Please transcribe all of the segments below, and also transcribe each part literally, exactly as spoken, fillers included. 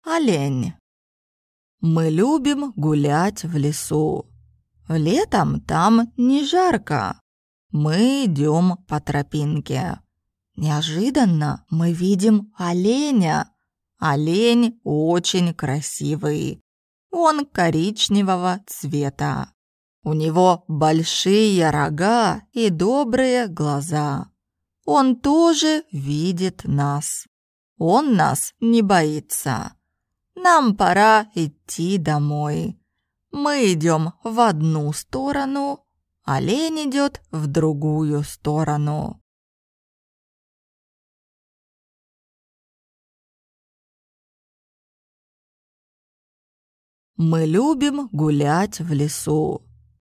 Олень. Мы любим гулять в лесу. Летом там не жарко. Мы идем по тропинке. Неожиданно мы видим оленя. Олень очень красивый. Он коричневого цвета. У него большие рога и добрые глаза. Он тоже видит нас. Он нас не боится. Нам пора идти домой. Мы идем в одну сторону, олень идет в другую сторону. Мы любим гулять в лесу.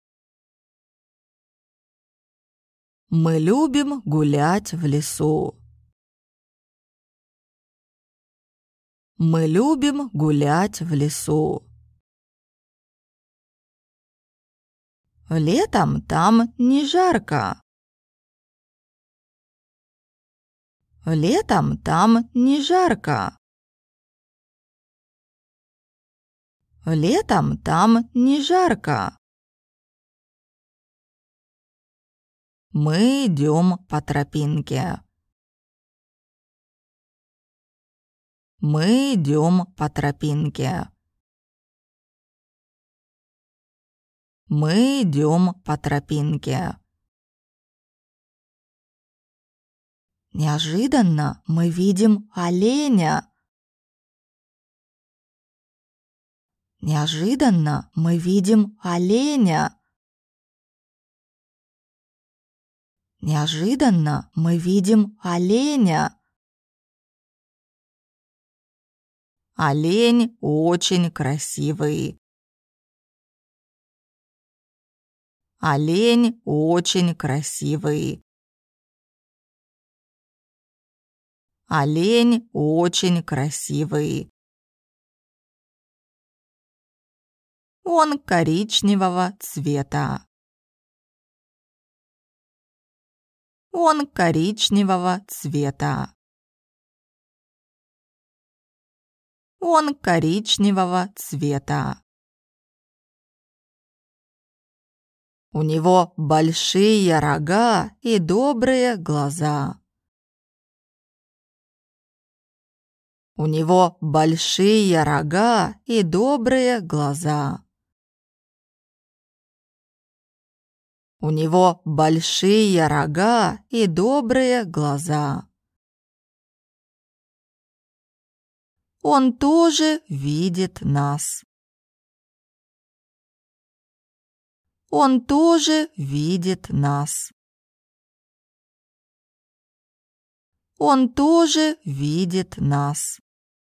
Мы любим гулять в лесу. Мы любим гулять в лесу. Летом там не жарко. Летом там не жарко. Летом там не жарко. Мы идем по тропинке. Мы идем по тропинке. Мы идем по тропинке. Неожиданно мы видим оленя. Неожиданно мы видим оленя. Неожиданно мы видим оленя. Олень очень красивый. Олень очень красивый. Олень очень красивый. Он коричневого цвета. Он коричневого цвета. Он коричневого цвета. У него большие рога и добрые глаза. У него большие рога и добрые глаза. У него большие рога и добрые глаза. Он тоже видит нас. Он тоже видит нас. Он тоже видит нас.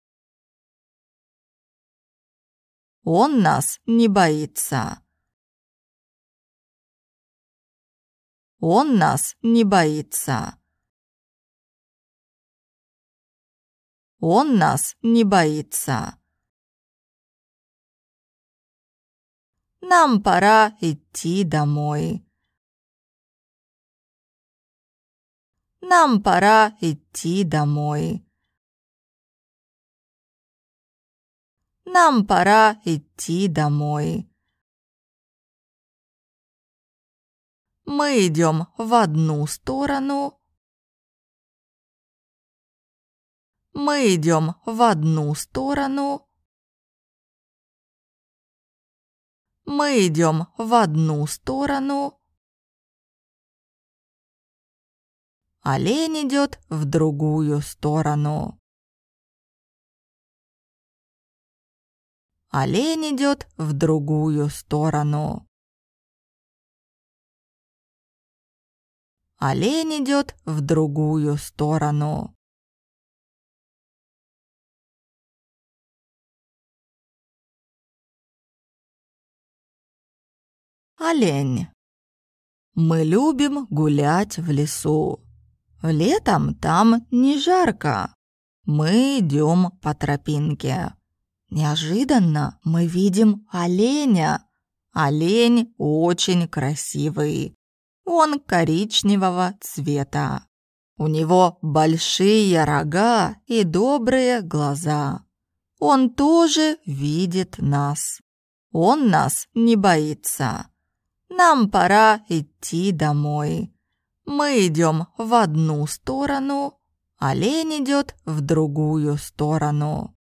Он нас не боится. Он нас не боится. Он нас не боится. Нам пора идти домой. Нам пора идти домой. Нам пора идти домой. Мы идем в одну сторону. Мы идем в одну сторону. Мы идем в одну сторону. Олень идет в другую сторону. Олень идет в другую сторону. Олень идет в другую сторону. Олень. Мы любим гулять в лесу. Летом там не жарко. Мы идем по тропинке. Неожиданно мы видим оленя. Олень очень красивый. Он коричневого цвета. У него большие рога и добрые глаза. Он тоже видит нас. Он нас не боится. Нам пора идти домой. Мы идем в одну сторону, олень идет в другую сторону.